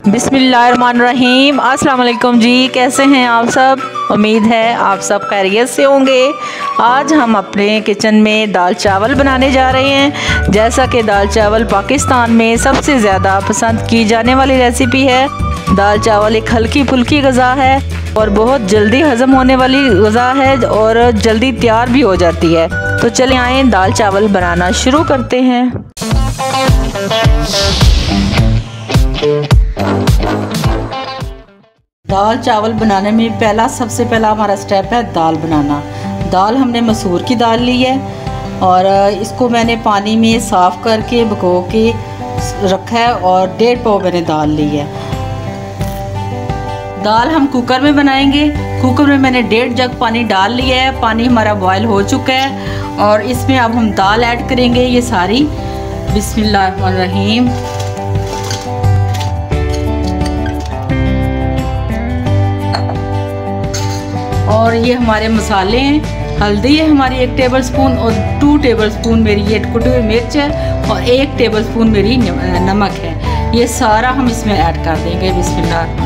बिस्मिल्लाहिर्रहमानिर्रहीम। अस्सलाम वालेकुम जी, कैसे हैं आप सब? उम्मीद है आप सब खैरियत से होंगे। आज हम अपने किचन में दाल चावल बनाने जा रहे हैं। जैसा कि दाल चावल पाकिस्तान में सबसे ज़्यादा पसंद की जाने वाली रेसिपी है। दाल चावल एक हल्की फुल्की ग़ज़ा है और बहुत जल्दी हज़म होने वाली ग़ज़ा है और जल्दी तैयार भी हो जाती है। तो चलिए आएँ दाल चावल बनाना शुरू करते हैं। दाल चावल बनाने में सबसे पहला हमारा स्टेप है दाल बनाना। दाल हमने मसूर की दाल ली है और इसको मैंने पानी में साफ़ करके भिगो के रखा है और 1.5 पाव मैंने दाल ली है। दाल हम कुकर में बनाएंगे। कुकर में मैंने 1.5 जग पानी डाल लिया है। पानी हमारा बॉयल हो चुका है और इसमें अब हम दाल ऐड करेंगे ये सारी। बिस्मिल्लाहिर्रहमानिर्रहीम। और ये हमारे मसाले हैं। हल्दी है हमारी 1 टेबलस्पून और 2 टेबलस्पून मेरी ये कुटी हुई मिर्च है और 1 टेबलस्पून मेरी नमक है। ये सारा हम इसमें ऐड कर देंगे। बिस्मिल्लाह।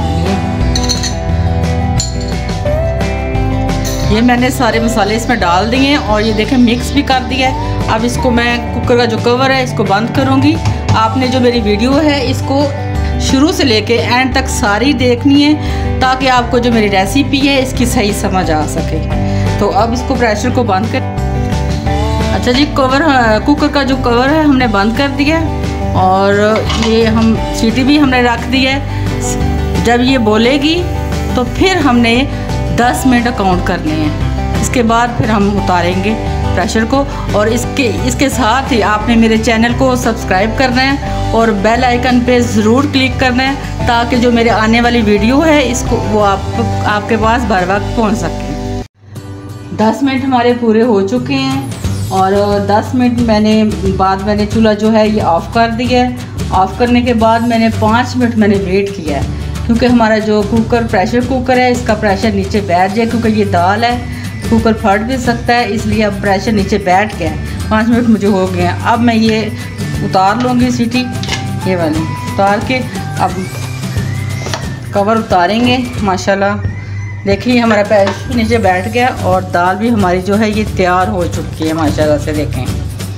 ये मैंने सारे मसाले इसमें डाल दिए हैं और ये देखें मिक्स भी कर दिया है। अब इसको मैं कुकर का जो कवर है इसको बंद करूँगी। आपने जो मेरी वीडियो है इसको शुरू से लेके एंड तक सारी देखनी है ताकि आपको जो मेरी रेसिपी है इसकी सही समझ आ सके। तो अब इसको प्रेशर को बंद कर। अच्छा जी, कुकर का जो कवर है हमने बंद कर दिया और ये हम सीटी भी हमने रख दी है। जब ये बोलेगी तो फिर हमने 10 मिनट काउंट करने हैं। इसके बाद फिर हम उतारेंगे प्रेशर को। और इसके साथ ही आपने मेरे चैनल को सब्सक्राइब करना है और बेल आइकन पे ज़रूर क्लिक करना है ताकि जो मेरे आने वाली वीडियो है इसको वो आपके पास बर वक्त पहुँच सके। 10 मिनट हमारे पूरे हो चुके हैं और 10 मिनट मैंने चूल्हा जो है ये ऑफ़ कर दिया है। ऑफ़ करने के बाद मैंने 5 मिनट मैंने वेट किया है क्योंकि हमारा जो प्रेशर कुकर है इसका प्रेशर नीचे बैठ जाए क्योंकि ये दाल है। कुकर फट भी सकता है इसलिए अब प्रेशर नीचे बैठ गया है। 5 मिनट मुझे हो गए हैं। अब मैं ये उतार लूँगी सीटी ये वाली उतार के। अब कवर उतारेंगे। माशाल्लाह देखिए हमारा प्रेशर नीचे बैठ गया और दाल भी हमारी जो है ये तैयार हो चुकी है माशाल्लाह से। देखें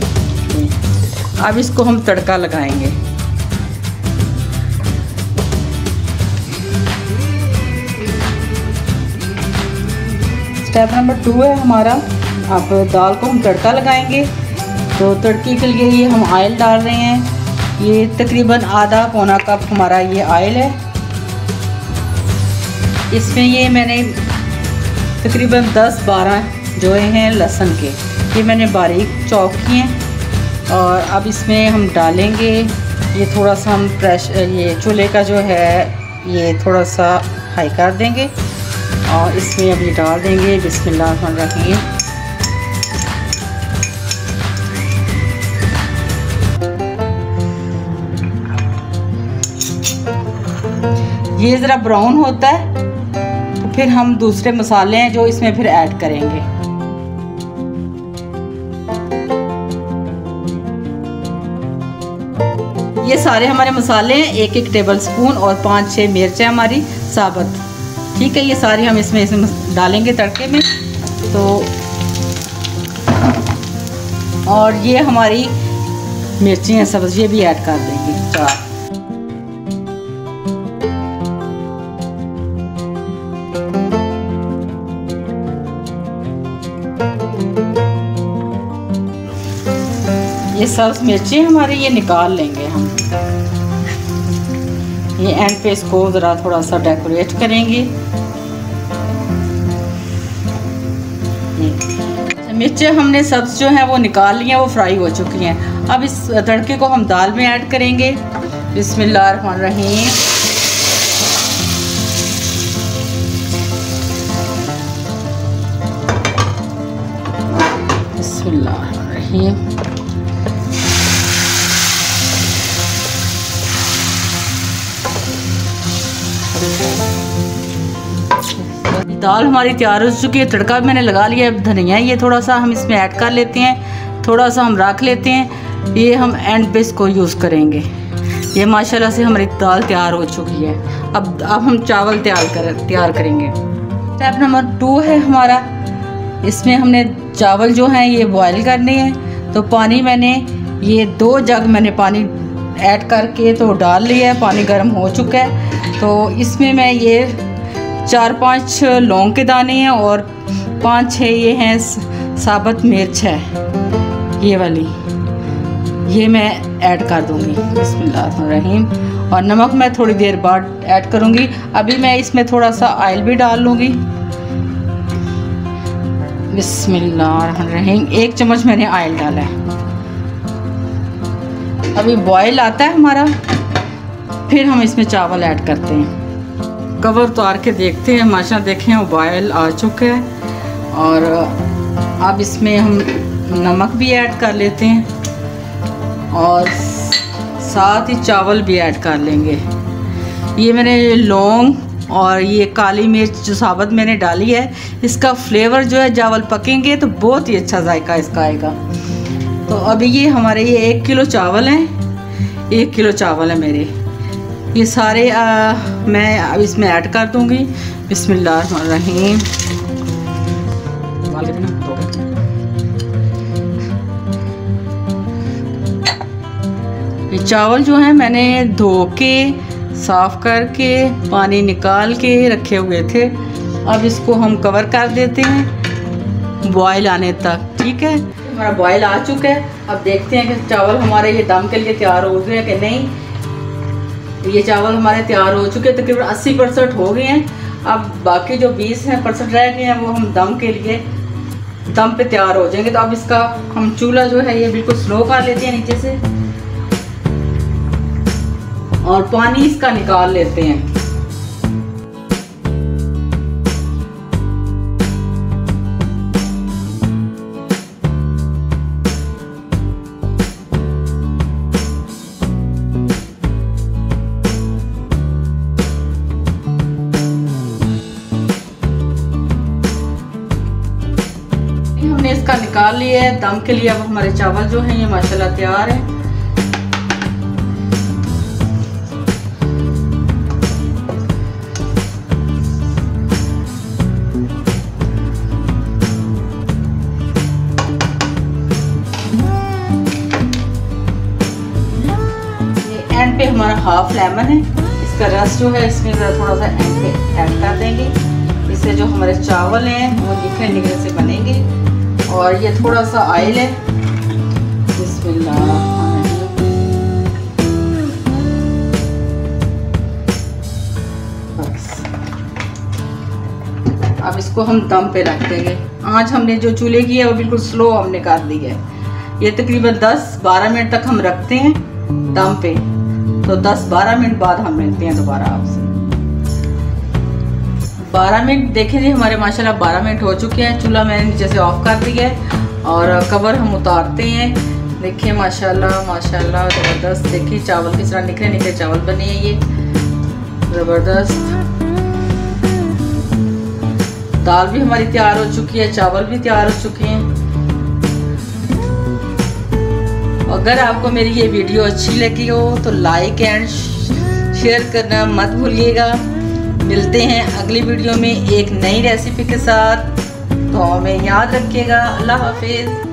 अब इसको हम तड़का लगाएंगे। स्टेप नंबर 2 है हमारा। अब दाल को हम तड़का लगाएंगे। तो तड़के के लिए ये हम ऑयल डाल रहे हैं। ये तकरीबन आधा पौना कप हमारा ये ऑयल है। इसमें ये मैंने तकरीबन 10-12 जो हैं लहसुन के ये मैंने बारीक चॉप किए हैं। और अब इसमें हम डालेंगे ये थोड़ा सा हम ये चूल्हे का जो है ये थोड़ा सा हाई कर देंगे और इसमें अभी डाल देंगे बिस्मिल्लाहिर्रहमानिर्रहीम। ये ज़रा ब्राउन होता है तो फिर हम दूसरे मसाले हैं जो इसमें फिर ऐड करेंगे। ये सारे हमारे मसाले हैं 1-1 टेबलस्पून और 5-6 मिर्चें हमारी साबुत। ठीक है, ये सारी हम इसमें डालेंगे तड़के में। तो और ये हमारी मिर्ची हैं सब्ज़ी ये भी ऐड कर देंगे 4। ये सब्ज़ मिर्ची हमारी ये निकाल लेंगे हम। ये एंड पे इसको ज़रा थोड़ा सा डेकोरेट करेंगे। मिर्चें हमने सब्ज़ जो है वो निकाल ली हैं, वो फ्राई हो चुकी हैं। अब इस तड़के को हम दाल में ऐड करेंगे। बिस्मिल्लाहिर्रहमानिर्रहीम। बिस्मिल्लाहिर्रहमानिर्रहीम। दाल हमारी तैयार हो चुकी है। तड़का भी मैंने लगा लिया। धनिया ये थोड़ा सा हम इसमें ऐड कर लेते हैं, थोड़ा सा हम रख लेते हैं। ये हम एंड पे इसको यूज़ करेंगे। ये माशाल्लाह से हमारी दाल तैयार हो चुकी है। अब हम चावल तैयार करेंगे। स्टेप नंबर 2 है हमारा, इसमें हमने चावल जो हैं ये बॉयल करने हैं। तो पानी मैंने ये 2 जग मैंने पानी ऐड करके तो डाल लिया है, पानी गर्म हो चुका है। तो इसमें मैं ये 4-5 लौंग के दाने हैं और 5-6 ये हैं साबुत मिर्च है, ये वाली, ये मैं ऐड कर दूंगी। बिस्मिल्लाहिर्रहमानिर्रहीम। और नमक मैं थोड़ी देर बाद ऐड करूंगी। अभी मैं इसमें थोड़ा सा ऑयल भी डाल लूँगी। बिस्मिल्लाहिर्रहमानिर्रहीम। 1 चम्मच मैंने ऑयल डाला है। अभी बॉयल आता है हमारा, फिर हम इसमें चावल ऐड करते हैं। कवर उतार के देखते हैं। माशाल्लाह देखें वो बॉयल आ चुका है। और अब इसमें हम नमक भी ऐड कर लेते हैं और साथ ही चावल भी ऐड कर लेंगे। ये मैंने लौंग और ये काली मिर्च जो साबुत मैंने डाली है, इसका फ्लेवर जो है चावल पकेंगे तो बहुत ही अच्छा जायका इसका आएगा। तो अभी ये हमारे ये 1 किलो चावल हैं, 1 किलो चावल है मेरे। ये सारे मैं अब इसमें ऐड कर दूंगी। बिस्मिल्लाहिर्रहमानिर्रहीम। ये चावल जो है मैंने धो के साफ़ करके पानी निकाल के रखे हुए थे। अब इसको हम कवर कर देते हैं बॉयल आने तक। ठीक है, हमारा बॉयल आ चुका है। अब देखते हैं कि चावल हमारे ये दम के लिए तैयार हो गए हैं कि नहीं। ये चावल हमारे तैयार हो चुके हैं, तकरीबन 80% हो गए हैं। अब बाकी जो 20% रह गए हैं वो हम दम के लिए दम पे तैयार हो जाएंगे। तो अब इसका हम चूल्हा जो है ये बिल्कुल स्लो कर लेते हैं नीचे से और पानी इसका निकाल लेते हैं। हमने इसका निकाल लिया है दम के लिए। अब हमारे चावल जो हैं ये माशाल्लाह तैयार है। एंड पे हमारा हाफ लेमन है, इसका रस जो है इसमें थोड़ा सा एंड पे ऐड कर देंगे। इससे जो हमारे चावल हैं वो निखरे निखरे से बनेंगे। और ये थोड़ा सा ऑयल है। बिस्मिल्लाह। अब इसको हम दम पे रख देंगे। आँच हमने जो चूल्हे की है वो बिल्कुल स्लो हमने कर दी है। ये तकरीबन 10-12 मिनट तक हम रखते हैं दम पे। तो 10-12 मिनट बाद हम मिलते हैं दोबारा आपसे। 12 मिनट देखें जी हमारे माशाल्लाह 12 मिनट हो चुके हैं। चूल्हा मैंने नीचे से ऑफ कर दिया है और कवर हम उतारते हैं। देखिए माशाल्लाह माशाल्लाह ज़बरदस्त। देखिए चावल किस तरह निकले निकले चावल बने हैं, ये ज़बरदस्त। दाल भी हमारी तैयार हो चुकी है, चावल भी तैयार हो चुके हैं। अगर आपको मेरी ये वीडियो अच्छी लगी हो तो लाइक एंड शेयर करना मत भूलिएगा। मिलते हैं अगली वीडियो में एक नई रेसिपी के साथ। तो हमें याद रखिएगा। अल्लाह हाफिज़।